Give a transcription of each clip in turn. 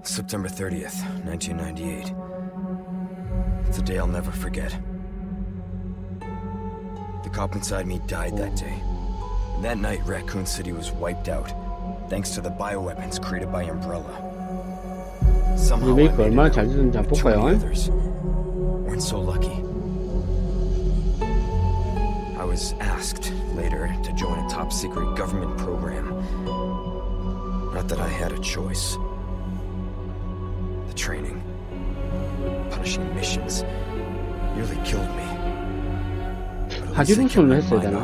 September 30th, 1998. It's a day I'll never forget. The cop inside me died that day. And that night, Raccoon City was wiped out, thanks to the bioweapons created by Umbrella. Somehow I made it out, but too many others weren't so lucky. I was asked later to join a top-secret government program. Not that I had a choice. The training, punishing missions, nearly killed me. 하지로 손을 했어야 되나?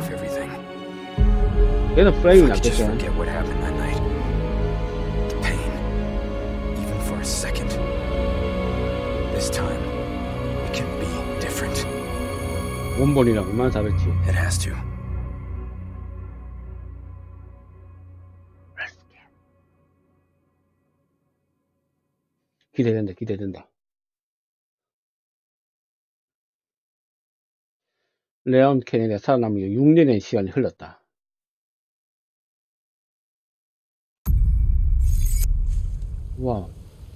얘는 프레임이 낫겠죠. Forget what happened that night. The pain, even for a second. This time, it can be different. 원본이랑 얼마나 다르지? It has to. 기대된다, 기대된다. 레온 케네디가 살아남은 후 6년의 시간이 흘렀다. 와우.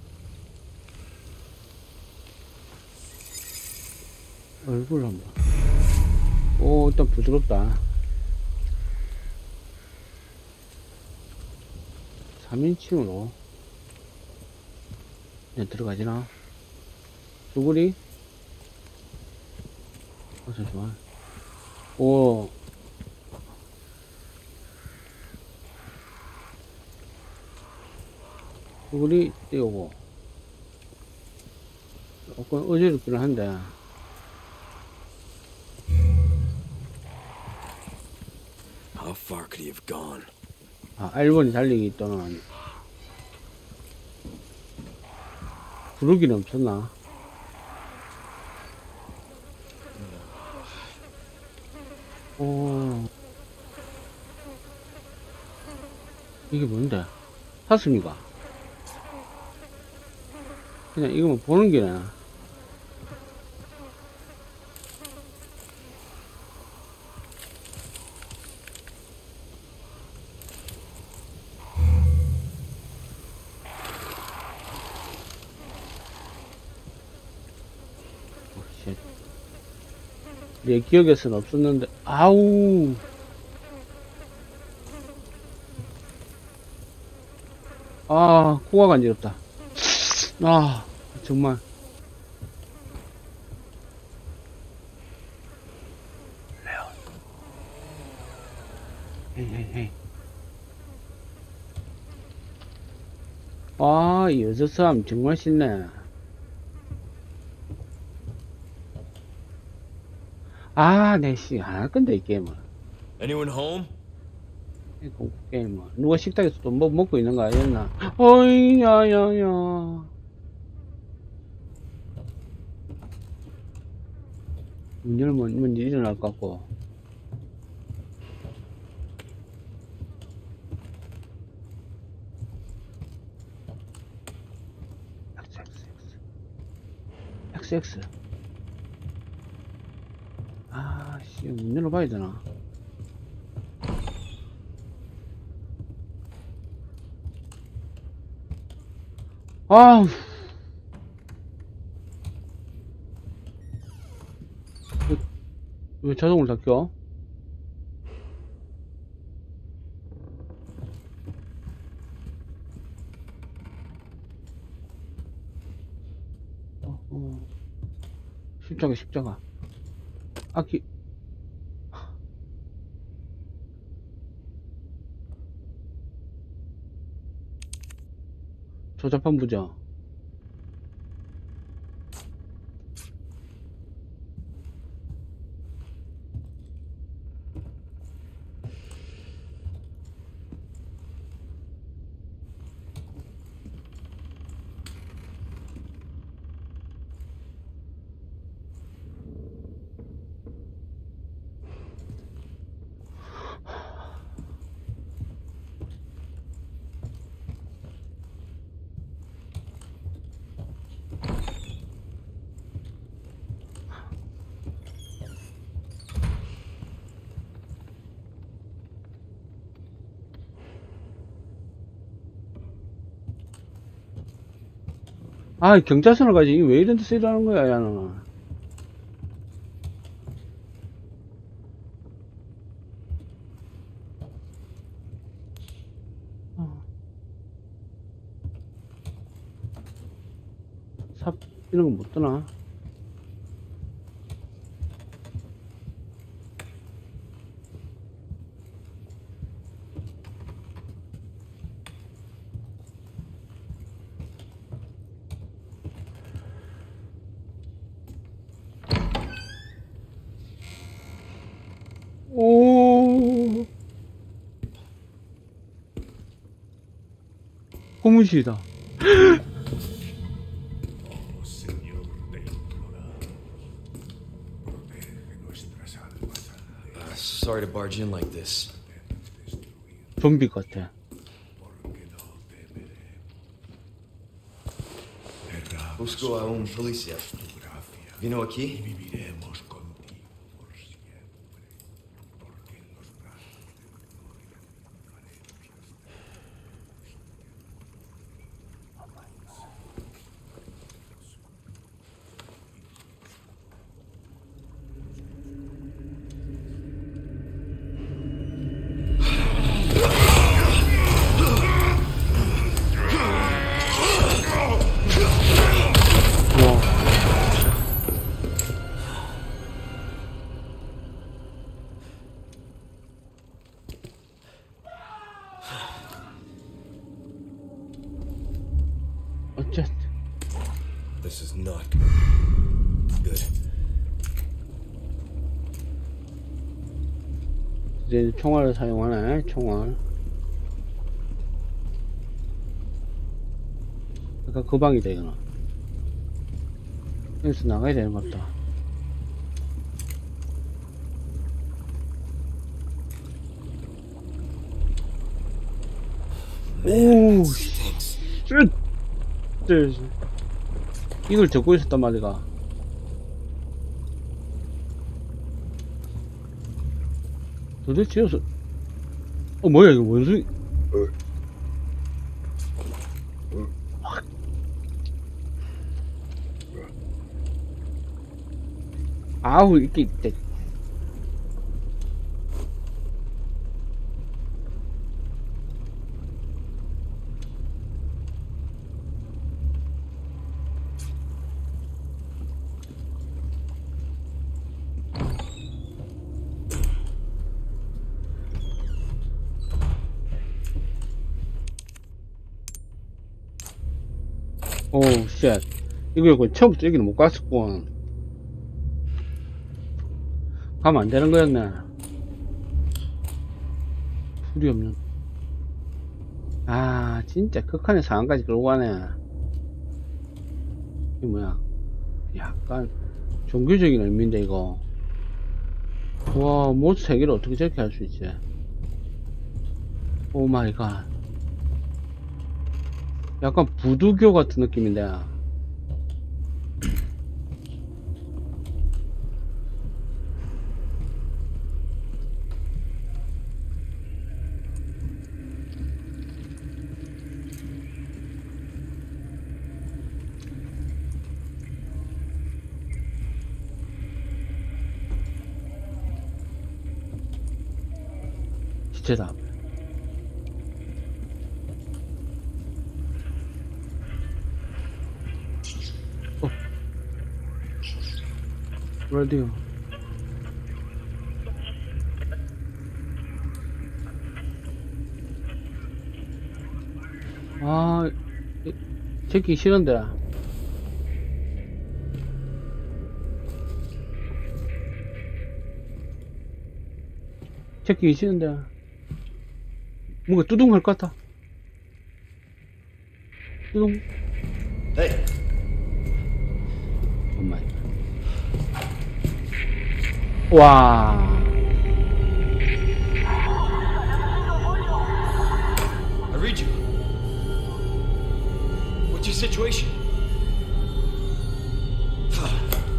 얼굴 한번. 오, 일단 부드럽다. 3인칭으로. 그냥 들어가지나? 두구리? 잠시만. 오. 두구리 띄우고. 조금 어지럽기는 한데. How far could he have gone? 아, 일본이 달리기 또는 부르기는 없었나? 오, 이게 뭔데? 사슴이가? 그냥 이거만 보는 게네. 내 기억에서는 없었는데, 아우. 아, 코가 간지럽다. 아, 정말. 레온. 헤이. 아, 이 여자 사람 정말 신네. 아, 내 씨, 안 할 건데, 이 게임을. Anyone home? 이 공포 게임을. 누가 식탁에서 또 뭐 먹고 있는 거 아니었나? 어이, 야야야. 문 열면 뭔 일이 일어날 것 같고. XX. 아, 씨, 문 열어봐야 되나? 아우. 왜 자동으로 닫혀? 십자가. 아기. 조잡한 부자. 아, 경찰서를 가지. 이게 왜 이런 데서 일하는 거야, 야, 너. 삽, 이런 거 못 뜨나? 오, 고무실이다. Oh, Señor, te implora, protege nuestras almas antes Sorry to barge in like this. de destruir, 좀비 같아. porque no temeremos. Erramos Busco a un policía. tu gracia Vino y aquí? viviremos contigo por siempre, porque en los brazos de tu gloria triunfaremos hasta 우와. 어쨌든. This is not good. 이제 총알을 사용하네, 총알. 약간 그 방이다, 이거는. 여기서 나가야 되는 것 같다. Man, 오, that stinks. 씨. 이걸 적고 있었단 말이가. 도대체 여기서, 뭐야, 이거 원숭이. 아우, 이게 있대. 오우, 쉣. 이거 처음부터 여기는 못 갔었구나. 가면 안 되는 거였네. 풀이 없는. 아, 진짜 극한의 상황까지 끌고 가네. 이게 뭐야. 약간 종교적인 의미인데, 이거. 와, 모두 세계를 어떻게 저렇게 할 수 있지? 오 마이 갓. 약간 부두교 같은 느낌인데. 시체다. 라디오. 아, 제끼기 싫은데. 제끼기 싫은데. 뭔가 뚜둥할 것 같아. 뚜둥. Hey, 엄마. 와. I read you. What's your situation? What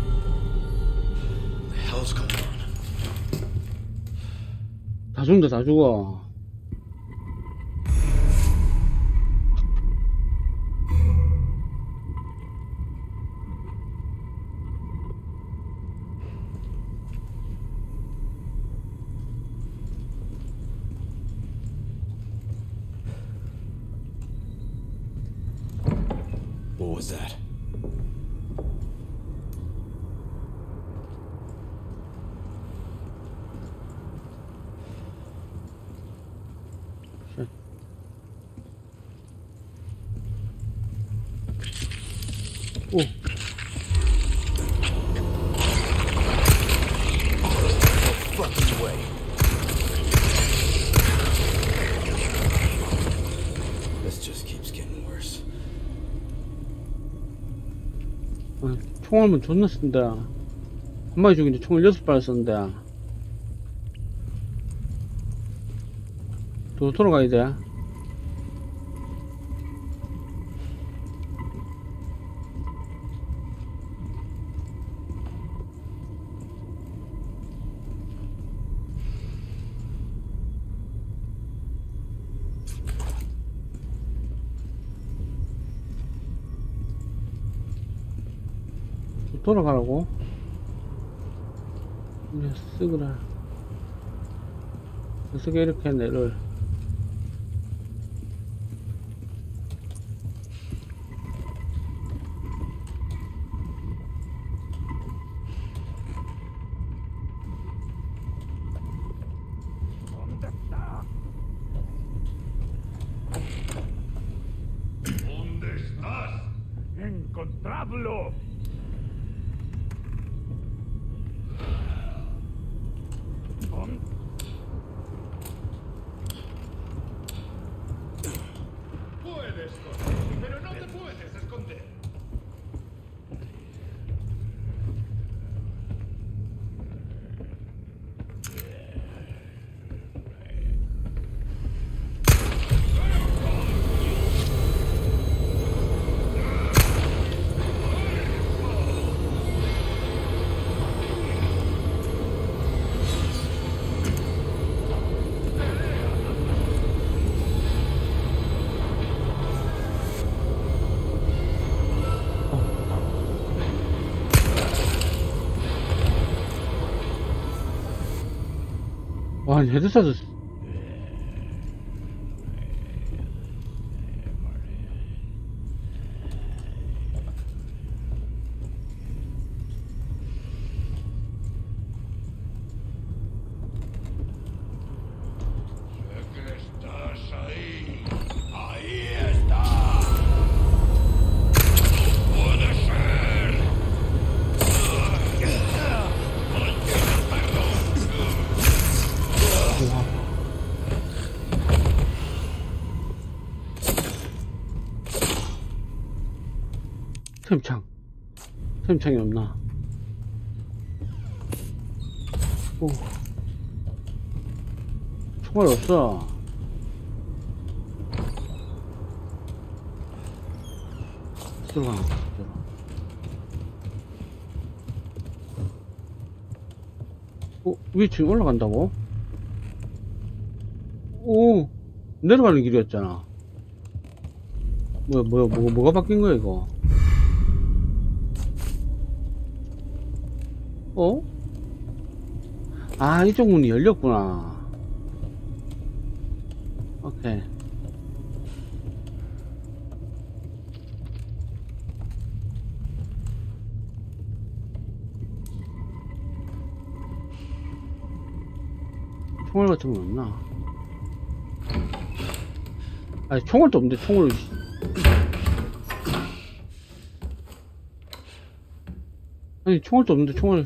the hell's going on? 다 죽는다, 다 죽어. What was that? Shit. 오. Fucking way. This just keeps getting worse. 아, 총알만 존나 쓴다. 한 마리 죽이는데 총을 6발 썼는데. 또 돌아가야 돼. 또 돌아가라고? 이제 쓰그라. 어떻게 이렇게 내를. ¿Dónde estás? Encontradlo. Puedes correr, pero no te puedes esconder. 와, 헤드 쐈어. Sé que estás ahí. Ahí está. Puede ser. 템창이 없나? 오. 총알 없어. 들어가. 위에 지금 올라간다고? 오, 내려가는 길이었잖아. 뭐가 바뀐 거야, 이거? 어? 아, 이쪽 문이 열렸구나. 오케이. 총알 같은 건 없나? 아니, 총알도 없는데, 총을. 아니, 총알도 없는데, 총알.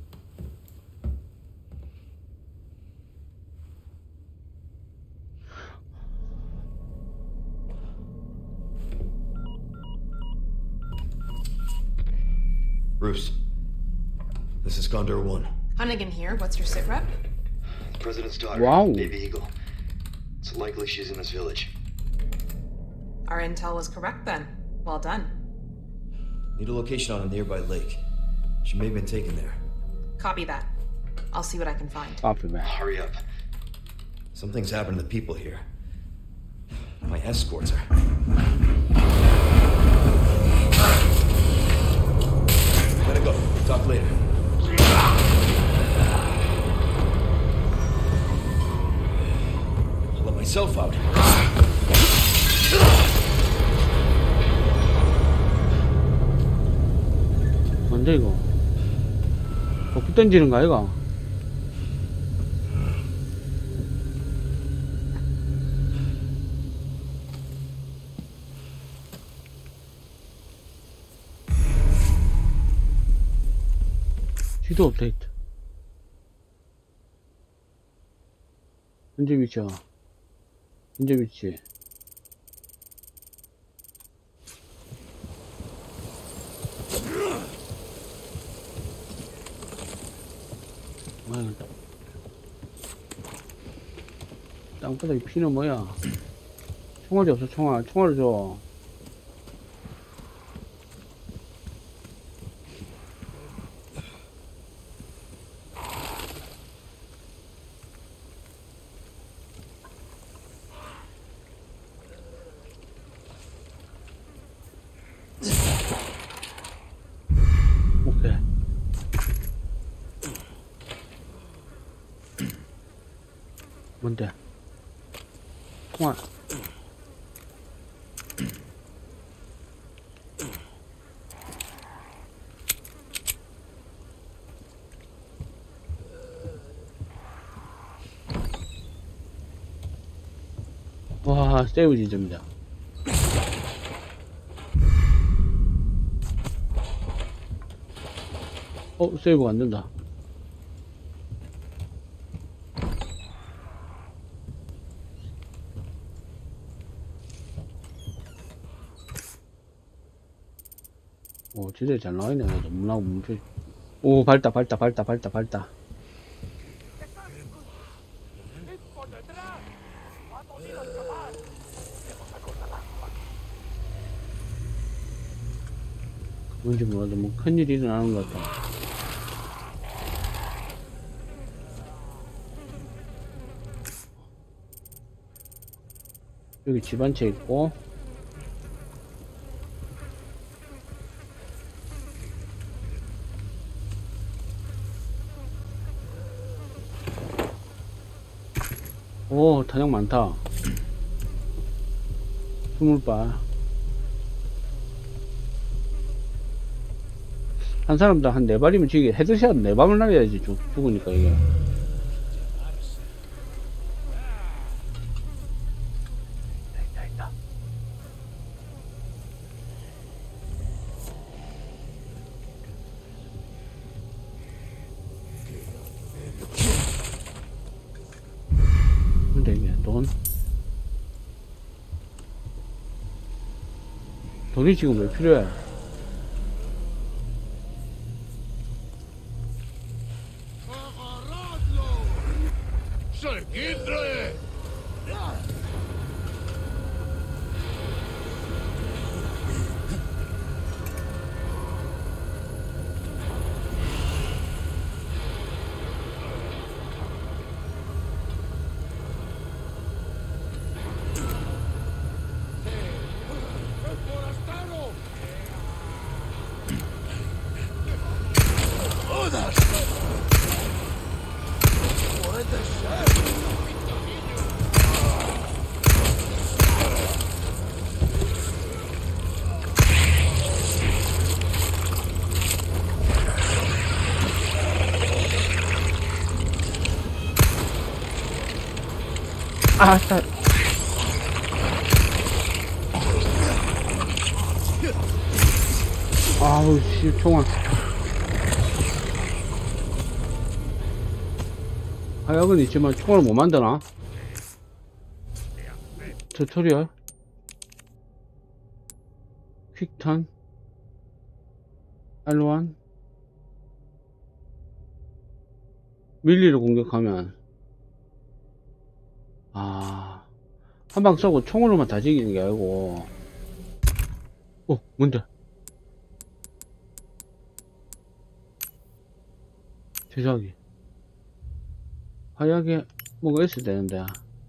Bruce, this is Gondor 1. Hunnigan here. What's your sit rep? The President's daughter, Wow. Baby Eagle. It's likely she's in this village. Our intel was correct then. Well done. Need a location on a nearby lake. She may have been taken there. Copy that. I'll see what I can find. Copy, man. Hurry up. Something's happened to the people here. My escorts are. Gotta go. Talk later. I'll let myself out. 뭔데 이거? 벽 던지는 거 아이가? 지도 업데이트. 현재 위치야. 현재 위치. 땅바닥에 피는 뭐야? 총알이 없어, 총알. 총알을 줘. 오케이. 뭔데? 총알. 와, 세이브 지점이다. 세이브가 안 된다. 진짜 잘 나와있네. 너무나고 멈춰. 오, 밝다. 뭔지 몰라도 뭐 큰일이 일어나는 것 같다. 여기 집 한 채 있고, 오, 탄약 많다. 20발. 한 사람당 한 4발이면 지게 헤드샷 4방을 날려야지 죽으니까 이게. 있다. 근데 이게 돈이 지금 왜 필요해? 아따. 아우 씨, 총알. 화약은 있지만 총알을 못 만드나? 튜토리얼? 퀵턴? R1? 밀리를 공격하면 한 방 쏘고 총으로만 다 죽이는 게 아니고. 뭔데? 제작이 화약에 뭐가 있어야 되는데.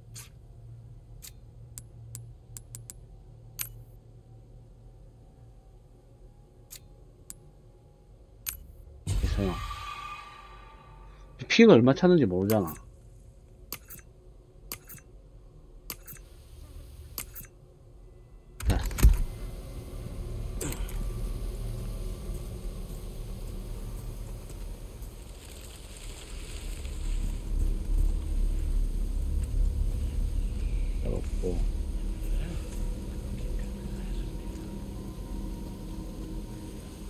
있어요. 피가 얼마 차는지 모르잖아.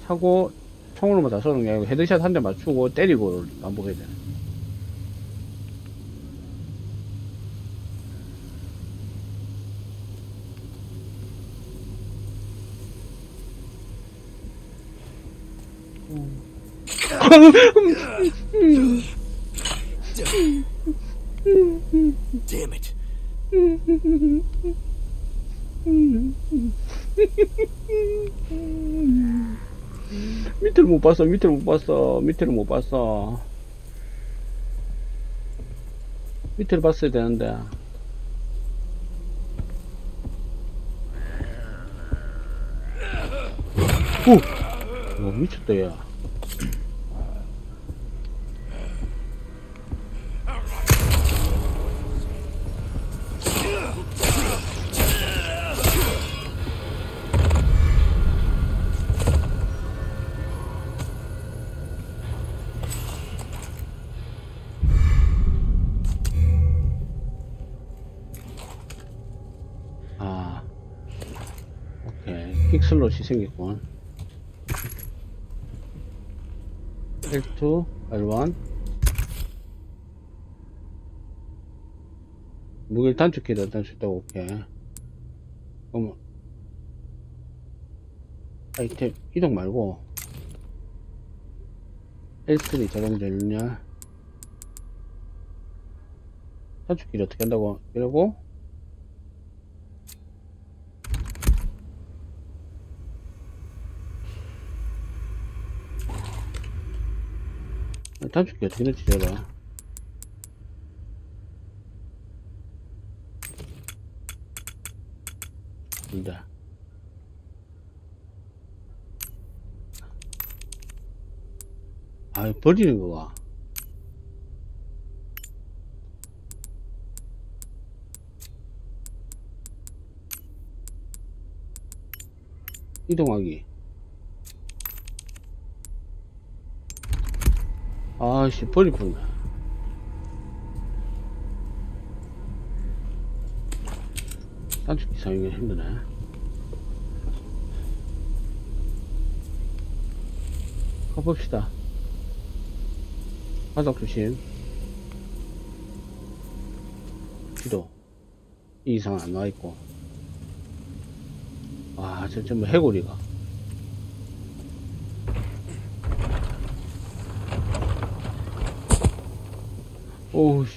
차고 총으로만 다 쏘는 게 아니고 헤드샷 한 대 맞추고 때리고 반복해야 돼. Damn it. 밑을 못 봤어, 밑을 못 봤어, 밑을 못 봤어. 밑을 봤어야 되는데. 오! 미쳤다, 야. 픽슬롯이 생겼군. L2, R1 무게를 단축키를 할 수 있다고. 오케이. 그럼 아이템 이동 말고 L3 자동 전열 단축키를 어떻게 한다고. 이러고 단축키 어떻게 넣지, 저라. 근데 아, 버리는 거가. 이동하기. 아씨, 버릴 뻔네. 단축키 사용이 힘드네. 가봅시다. 바닥 조심. 기도. 이 이상 안 나와있고. 아, 저 전부 해골이가. 오우씨.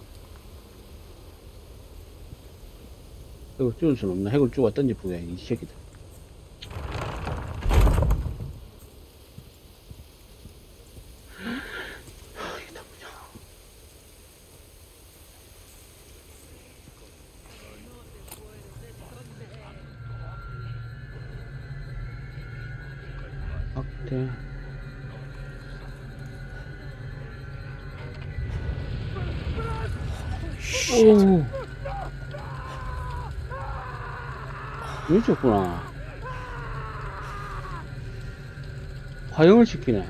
해골 죽을 순 없나? 해골 죽어 던져보게, 이 새끼들. 확대. 오, 미쳤구나. 화형을 시키네.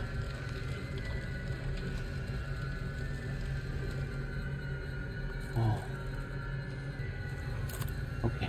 오케이.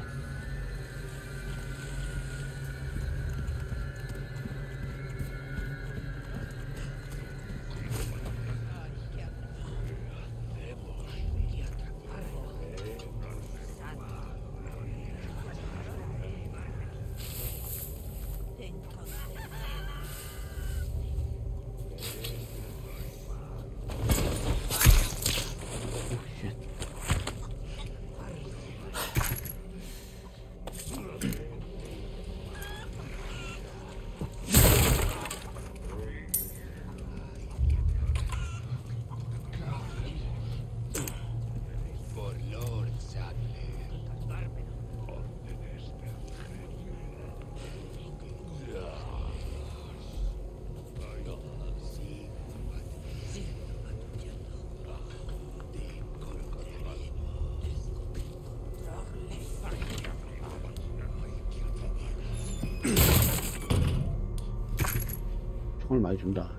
총을 많이 준다.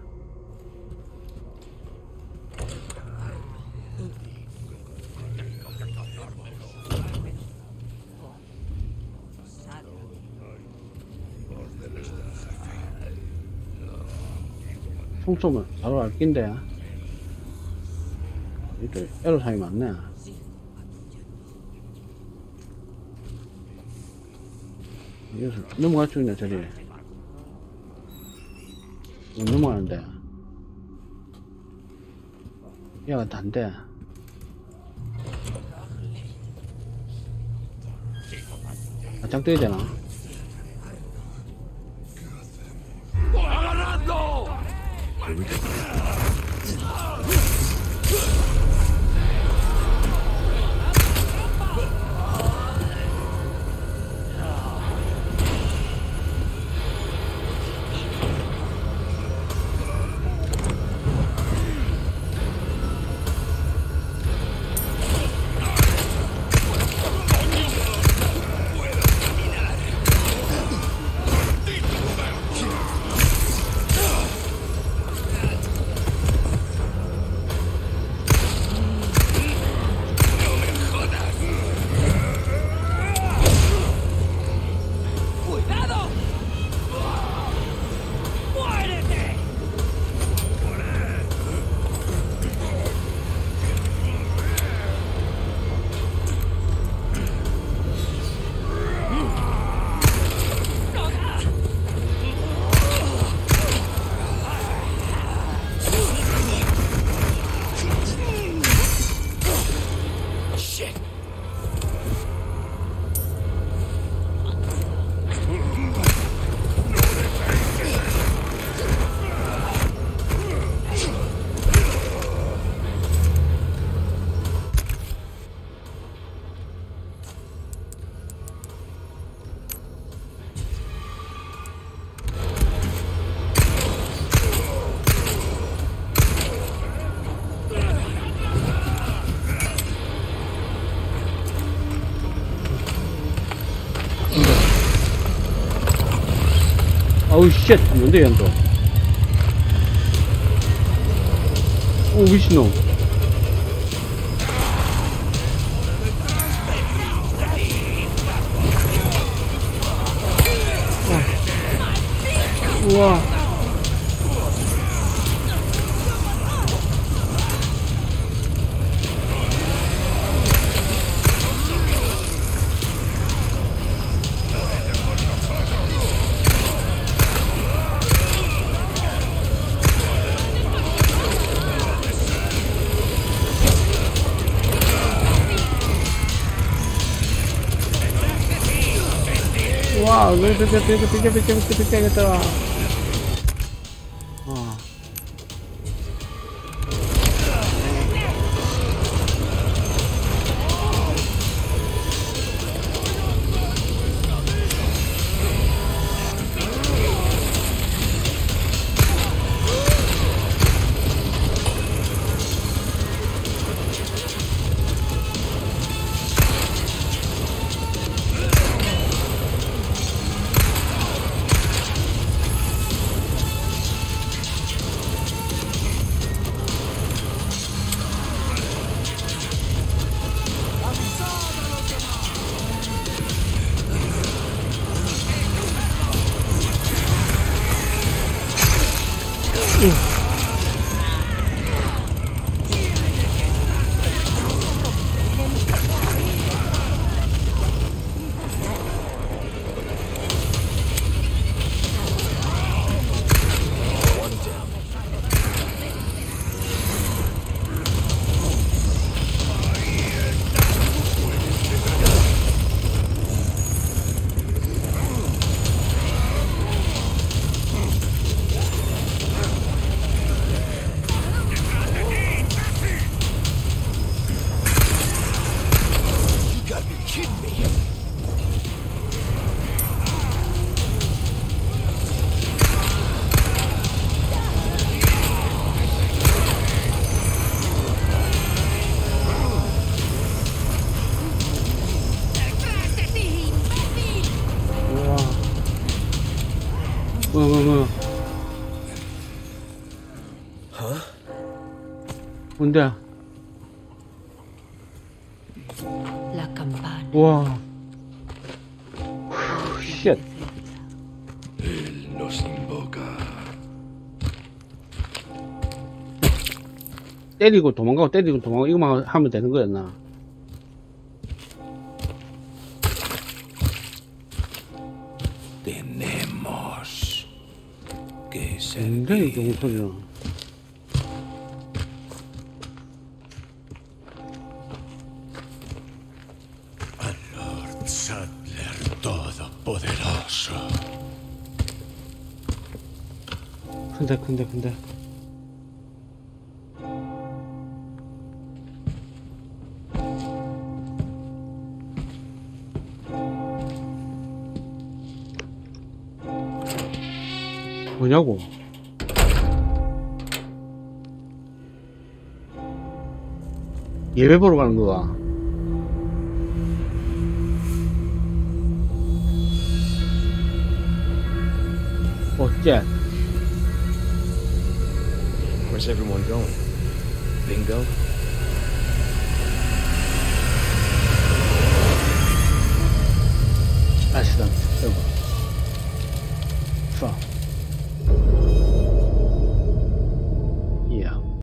총 쏘면 바로 알 낀데. 이쪽 에로상이 많네. 여기서 넘어갈 수 있네, 저리. 못 넘어가는데. 얘가 단데. 짝대기 되나? 어우 쉣! 뭔데 얘는 또. 오 미친놈. 우와. 와, 비켜야겠다. 뭔데? La campana. 와. 쉣. Él nos invoca. 때리고 도망가고 때리고 도망가고 이거만 하면 되는 거였나? Tenemos que 굉장히 좋은 소리야. al Lord Saddler Todopoderoso. 큰데. 뭐냐고? 예배 보러 가는 거가. 어째? Where's everyone going? Bingo?